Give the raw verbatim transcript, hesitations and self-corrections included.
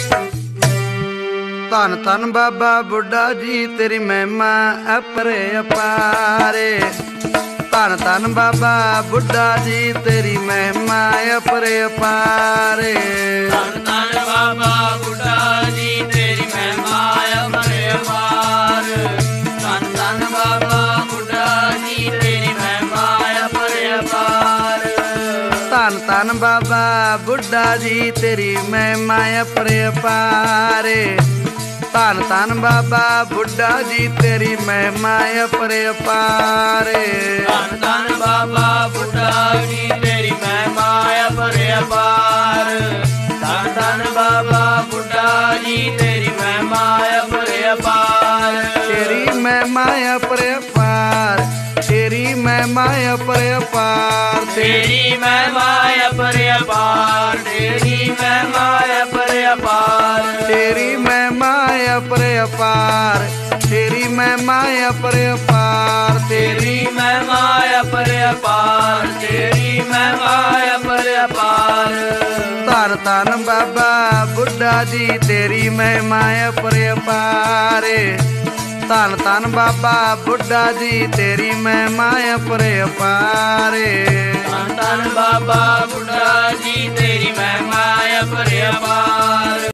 धन धन बाबा बुढ़ा जी तेरी महिमा अपरे अपारे। धन धन बाबा बुढ़ा जी तेरी महिमा अपरे अपारे। धन धन बाबा बुढ़ा जी तेरी महिमा अपरे अपार। धन धन बाबा बुढ़ा जी तेरी महिमा अपरे अपार। धन धन बाबा बुढ़ा जी तेरी महिमा अपरे अपारे। धन धन बाबा बुढ़ा जी तेरी महिमा अपरे अपारे। धन धन बाबा बुढ़ा जी तेरी महिमा अपरे अपार। धन धन बाबा बुढ़ा जी तेरी महिमा अपरे अपार। तेरी महिमा अपरे अपार। तेरी महिमा अपरे अपार। तेरी महिमा अपरे अपार। तेरी महिमा अपरे अपार। तेरी महिमा अपरे अपार। तेरी महिमा अपरे अपार। तेरी महिमा अपरे अपार। तेरी महिमा अपरे अपार। धन धन बाबा बुढ़ा जी तेरी महिमा अपरे अपारे। धन धन बाबा बुढ़ा जी तेरी महिमा अपरे अपारे। धन धन बाबा बुढ़ा जी तेरी महिमा अपरे अपार।